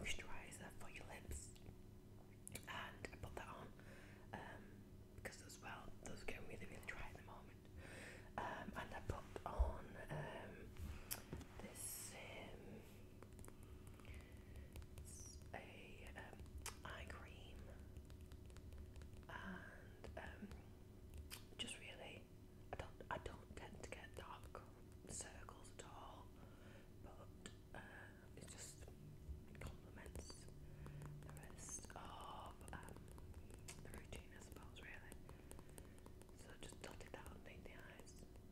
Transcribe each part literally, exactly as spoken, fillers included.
moisturiser for your lips, and I put that on um, because as well those are getting really really dry at the moment. Um, and I put on um, this um, a um, eye cream, and um, just really, I don't I don't tend to get dark circles at all, but uh, it just complements the rest of um, the routine, I suppose, really. So just dotted that underneath the eyes.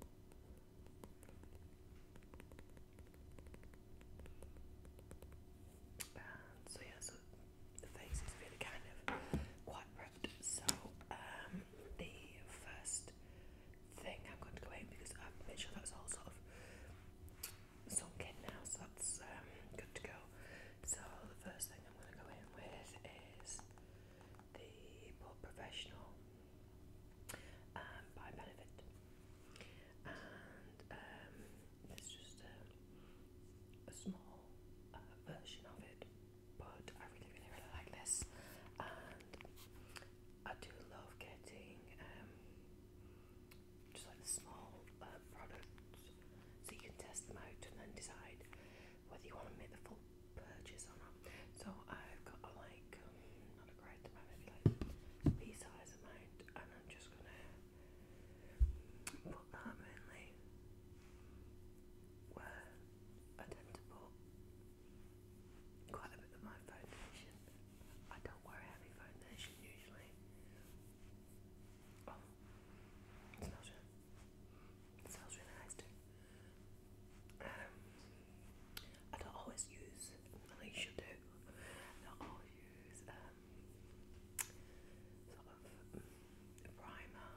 And so yeah, so the face is really kind of quite prepped. So um, the first thing I'm going to go in, because I've made sure that's all sort of sunk in now, so that's um, good to go. So the first thing I'm going to go in with is the Pore Professional um, by Benefit, and um, it's just a, a small uh, version of it, but I really really really like this, and I do love getting um, just like the small uh, products, so you can test them out and then decide whether you want to make the full purchase or not. So I've got a, like um, not a great amount, maybe like pea-size amount, and I'm just gonna put that mainly where I tend to put quite a bit of my foundation. I don't wear heavy foundation usually. Oh, it smells really, it smells really nice too. Um, I don't always use, at least you do, I don't always use um, sort of a primer,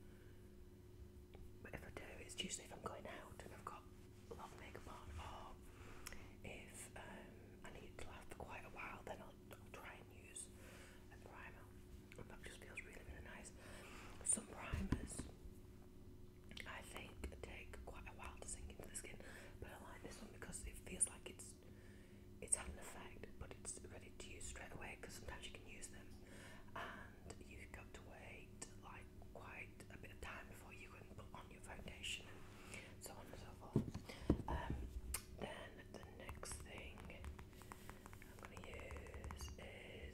but if I do, it's usually if I'm going out and I've got a lot of makeup on, or if um, I need it to last for quite a while, then I'll, I'll try and use a primer, and that just feels really really nice. Some primers I think take quite a while to sink into the skin, but I like this one because it feels like it's it's had an effect, but it's ready to use straight away, because sometimes you can use them and you've got to wait like quite a bit of time before you can put on your foundation and so on and so forth. Um, then the next thing I'm going to use is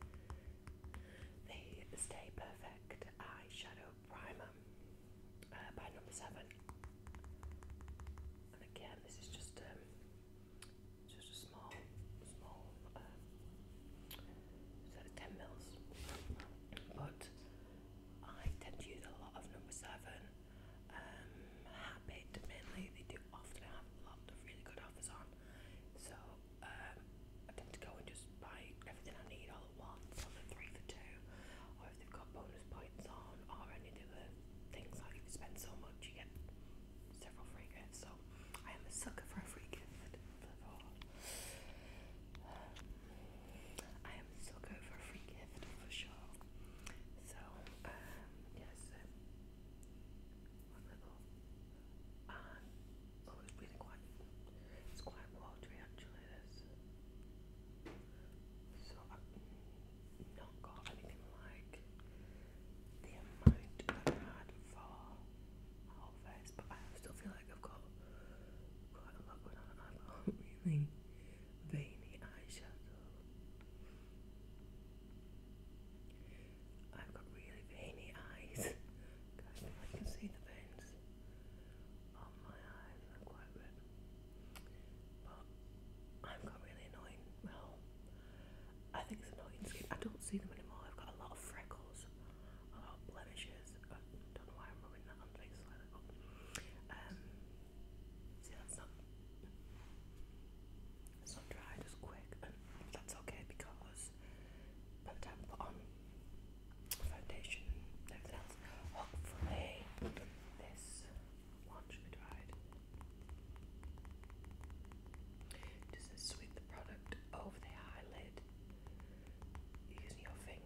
the Stay Perfect Eyeshadow Primer uh, by Number Seven. And again, this is just um, just a small, small, um, sort of ten mils. But I tend to use a lot of Number Seven. Um, Habit mainly. They do often have a lot of really good offers on. So um, I tend to go and just buy everything I need all at once, on the three for two, or if they've got bonus points on, or any of the other things like if you spend so much, you get several free gifts. So I am a sucker for a free gift. For, um, I am a sucker for a free gift for sure. So um, yes, um, one little, and oh, it's really quite, it's quite watery actually. This, so I've not got anything like the amount that I had for my whole face, but I still feel like I've got quite a lot going on. I've got really veiny eyeshadow. I've got really veiny eyes. Guys, if I can see the veins on my eyes, they're quite red. But I've got really annoying, well, I think it's annoying skin. I don't see them anymore. I've got a lot of freckles, a lot of blemishes. I don't know why I'm rubbing that on face slightly, but um, see, that's not, it's not dried as quick, and that's okay because by the time I put on foundation and everything else, hopefully this one should be dried. Just to sweep the product over the eyelid using your finger.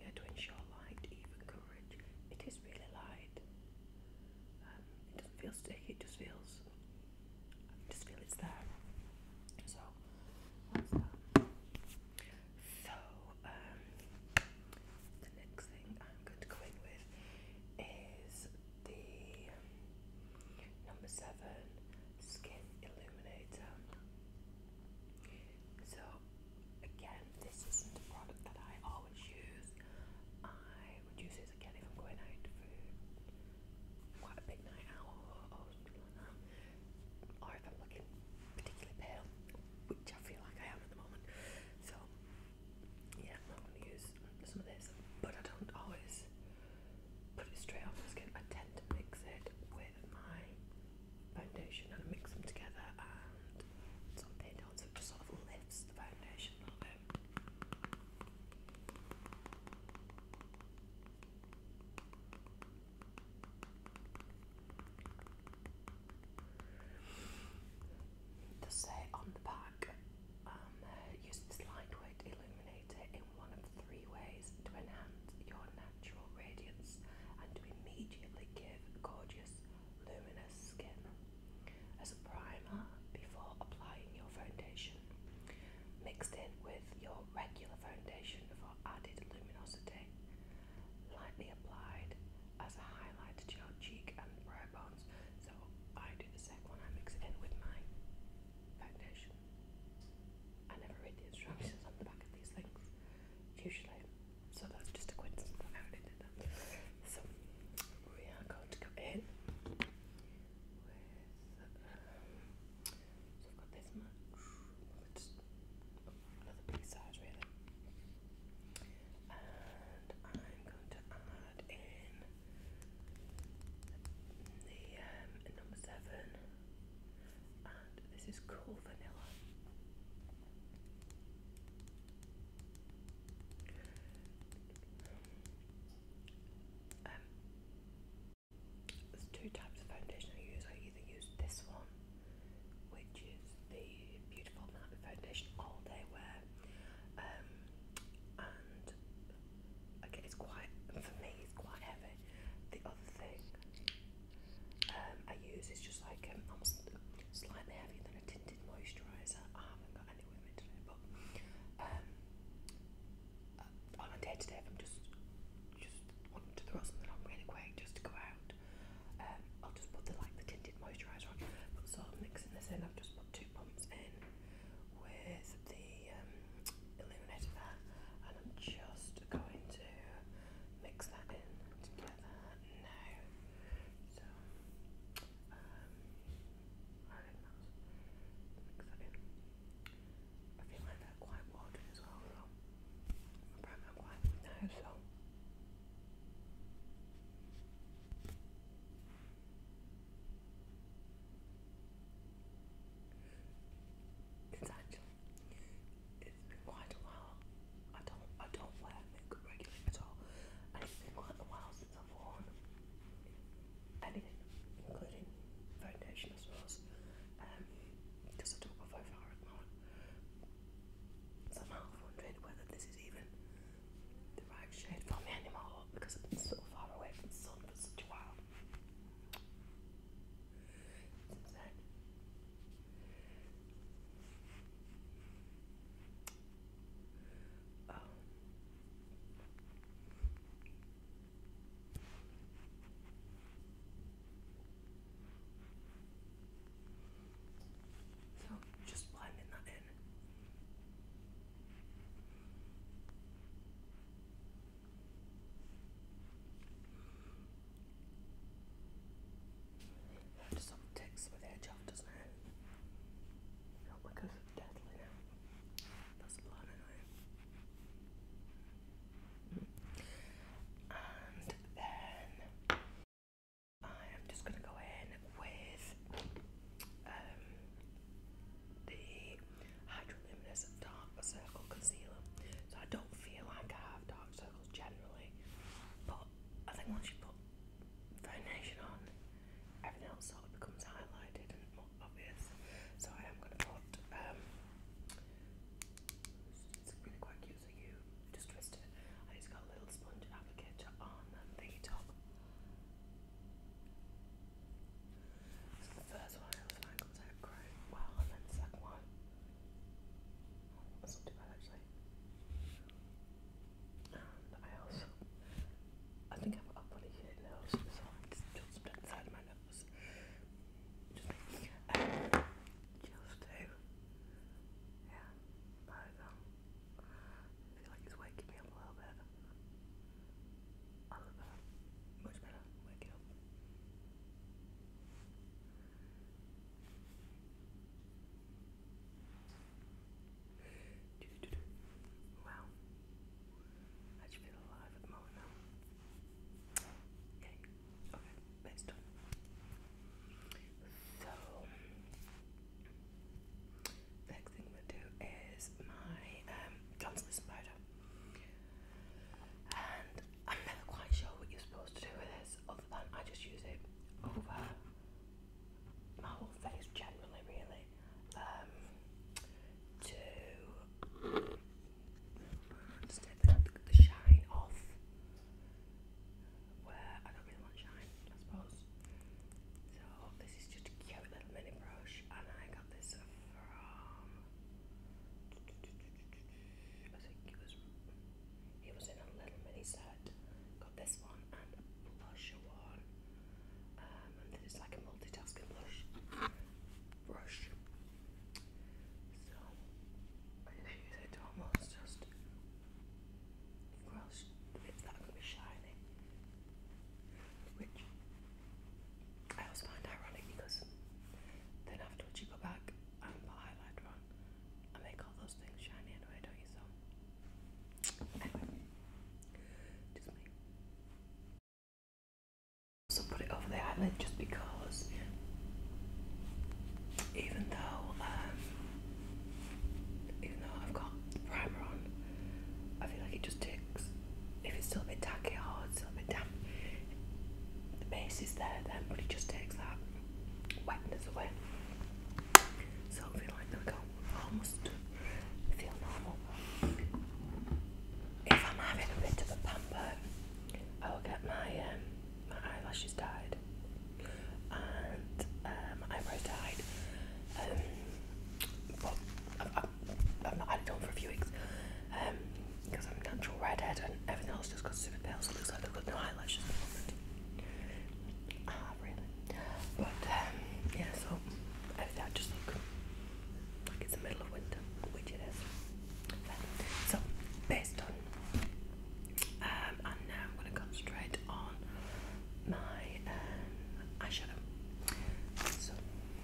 got super pale, so it looks like they've got no eyelashes at the moment. Ah, really? But um, yeah, so everything I just look like it's the middle of winter, which it is. So base done. Um, and now I'm going to concentrate on my um, eyeshadow. So,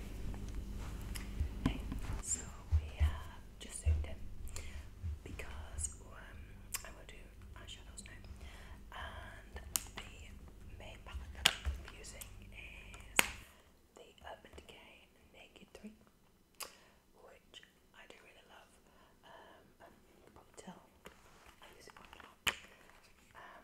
hey, so we have just zoomed in because um, I'm going to do eyeshadows now. And the main palette that I'm using is the Urban Decay Naked three, which I do really love. Um, and you can probably tell I use it quite a lot. Um,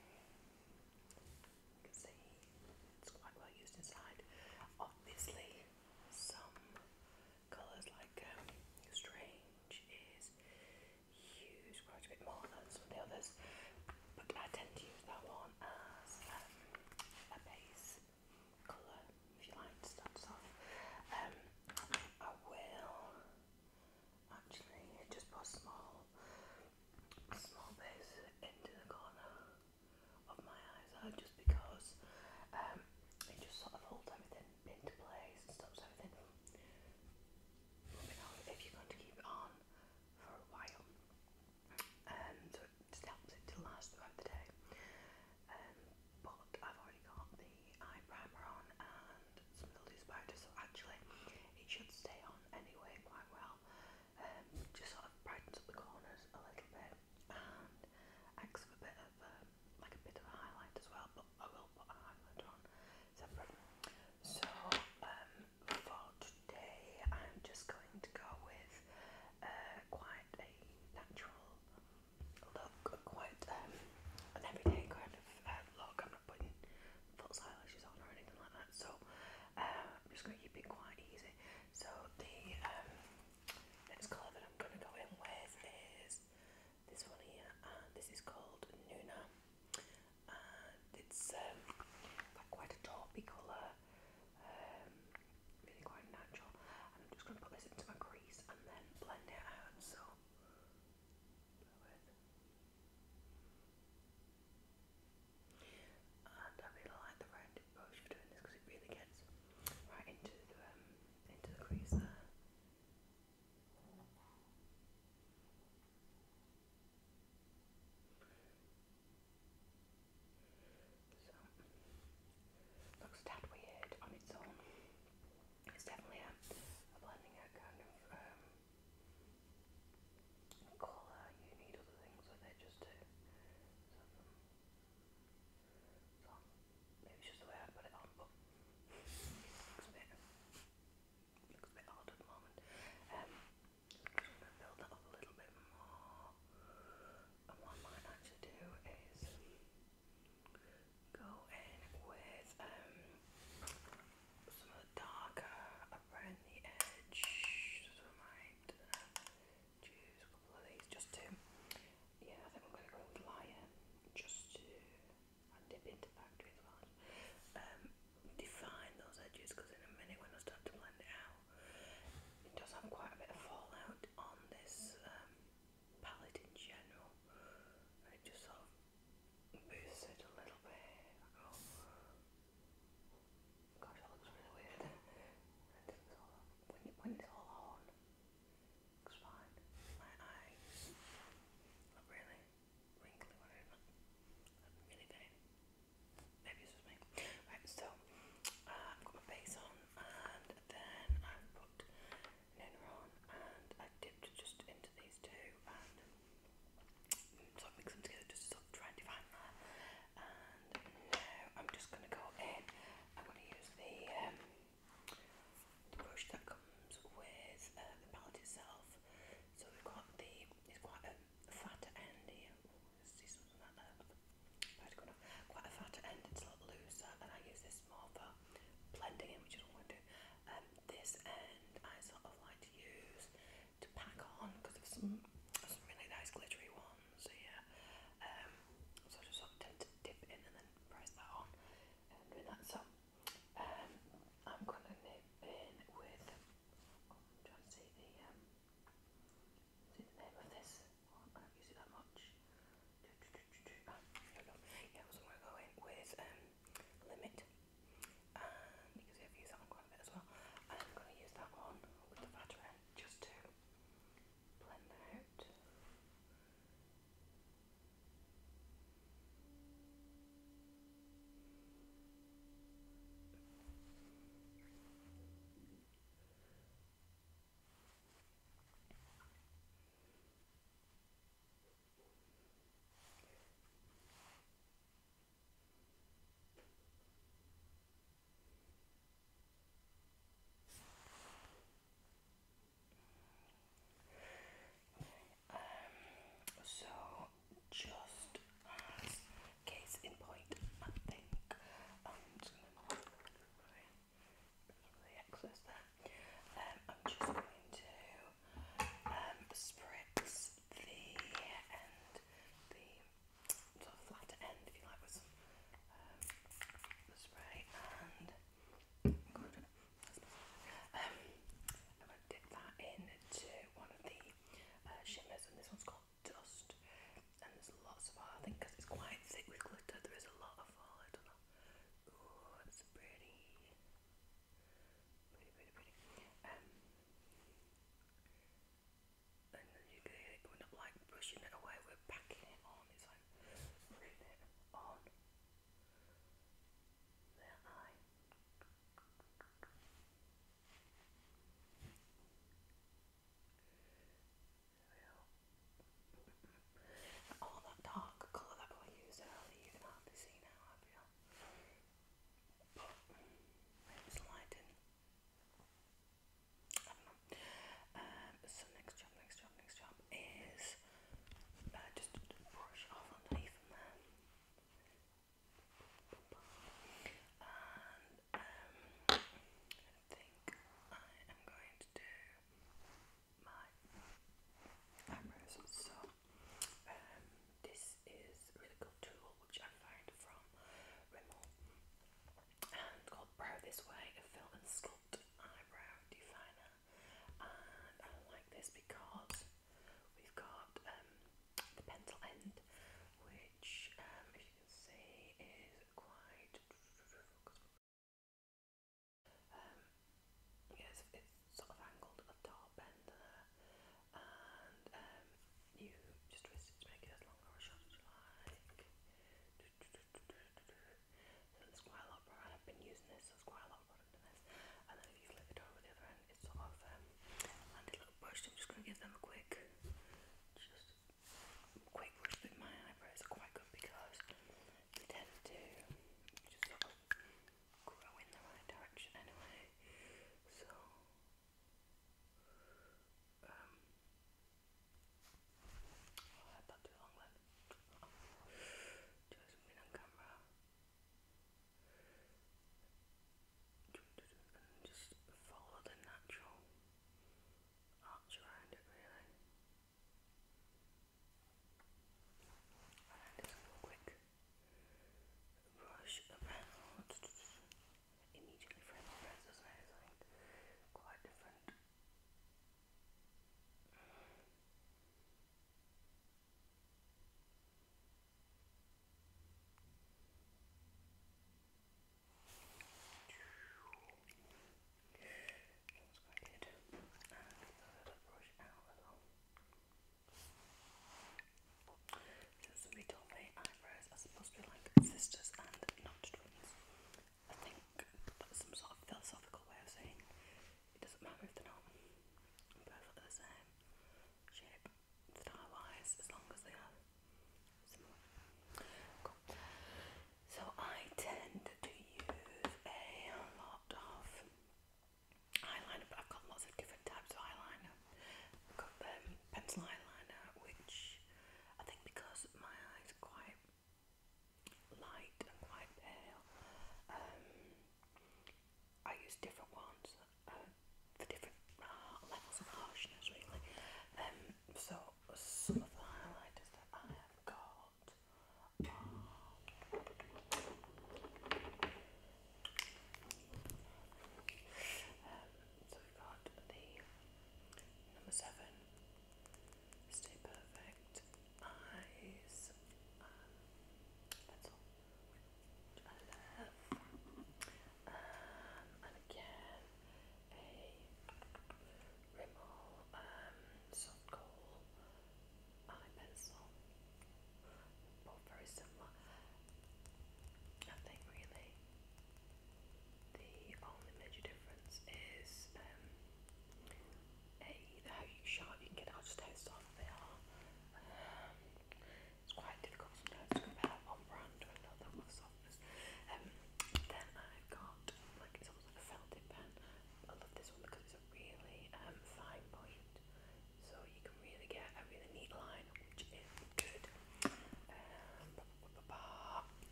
you can see it's quite well used inside. Obviously, some colours like um, Strange is used quite a bit more than some of the others, but I tend to use that one as um, a base colour, if you like, to start us off. Um, I will actually just put a small, small base into the corner of my eyes, uh, just because um, it just sort of holds everything into place and stops everything from rubbing off if you're going to keep it on for a while. Um, so it just helps it to last throughout the day. Um, but I've already got the eye primer on and some Mildew Spider, so actually it should stay on anyway quite well. Um, just sort of brightens up the corners a little bit and acts as a bit of um, like a bit of a highlight as well. But I will put a highlighter on separate. So um, for today, I'm just going to go with uh, quite a natural look, quite um, an everyday kind of uh, look. I'm not putting false eyelashes on or anything like that, so uh, I'm just going to keep it quite easy. So the um, next colour that I'm going to go in with is this one here, and this is called Nuna, and it's um, got quite a taupey colour, um, really quite natural, and I'm just going to put this into my crease and then blend it out, so bear with. And I really like the rounded brush for doing this because it really gets right into the um, into the crease there. So looks a tad weird on its own. It's definitely a, a blending out kind of um, colour. You need other things with it just to. So maybe it's just the way I put it on, but it looks a bit looks a bit odd at the moment. Um, I'm just going to build that up a little bit more. And what I might actually do is go in with um, some of the darker around the edge. So I might uh, choose a couple of these just to, yeah, I think I'm going to go with Lion just to and dip into Factory as well. Um, define those edges because in a minute when I start to blend it out, it does have quite a bit of fallout on this um, palette in general, and it just sort of boosts it a little bit. Oh, gosh, that looks really weird. When, when it's all on, it looks fine. My eyes look really wrinkly when I do that. Really tiny. Maybe it's just me. Right, so uh, I've got my base on, and then I've put Nuna on, and I dipped just into these two, and sort of mix them together just to sort of try and define that. And now I'm just going to go in. I'm going to use the, um, the brush that comes with uh, the palette itself. So we've got the, it's quite a fatter end here. Ooh, see something like that. Quite a fatter end, it's a lot looser, and I use this more for blending in, which is what I do. Um, this end I sort of like to use to pack on because there's some some really nice glittery ones here. Um, so I just sort of tend to dip in and then press that on and doing that. So um, I'm gonna nip in with. Oh, I'm trying to see the um, see the name of this. Oh, I don't use it that much.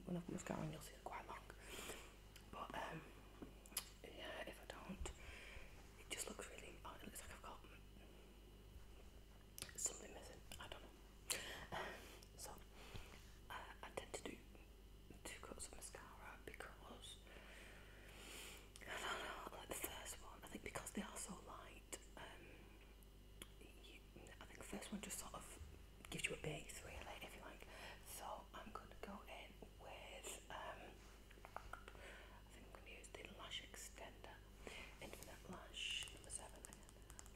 when I've got mascara on, you'll see it quite long. But um, yeah, if I don't, it just looks really. Oh, it looks like I've got something missing. I don't know. So uh, I tend to do two coats of mascara because I don't know. Like the first one, I think because they are so light. Um, you, I think the first one just sort of gives you a base, really, if you like. So I'm going to go in with, um, I think I'm going to use the Lash Extender Infinite Lash number seven again.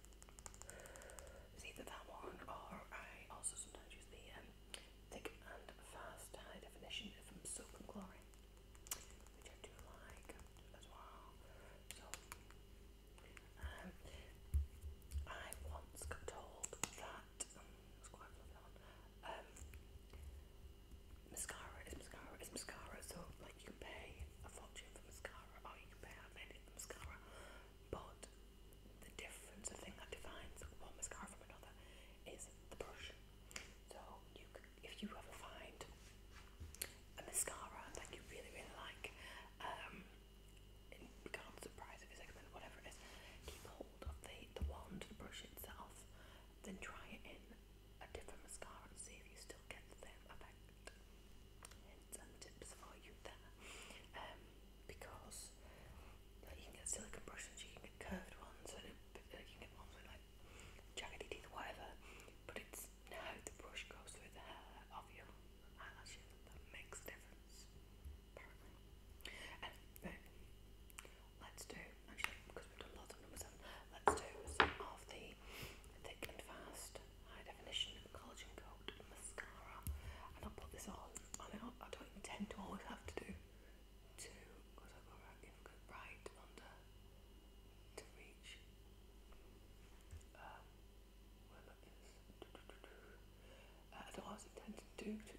It's either that one, or I also sometimes use the um, Thick and Fast High Definition from Silk and Glory, which I do like as well. So, um, I once got told that, um, it's quite lovely that one, um, mascara is mascara is mascara, so like you can pay a fortune for mascara, or you can pay hardly anything for mascara, but the difference, the thing that defines one mascara from another, is the brush. So you could, if you ever find a mascara that you really really like, um, regardless of price, if it's recommended, whatever it is, keep hold of the the wand, the brush itself, then try it in a different mascara and see if you still get the same effect. Hints and tips for you there, um, because like, you can get silicone brushes, you can get curved ones, and it, uh, you can get ones with like jaggedy teeth, whatever. But it's how the brush goes through the hair of your eyelashes that makes a difference, apparently. Anyway, let's do, actually, because we've done lots of number seven, let's do some of the Thick and Fast High Definition Collagen Coat Mascara. And I'll put this on, I don't, I don't intend to always have to do two, because I go right, you know, right under to reach um, where that is. Uh, I don't always intend to do two